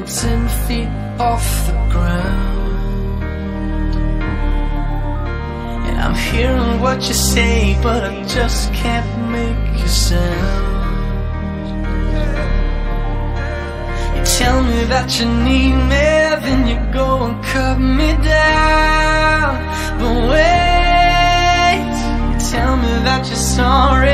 10 feet off the ground. And I'm hearing what you say, but I just can't make you sound. You tell me that you need me, then you go and cut me down. But wait, you tell me that you're sorry,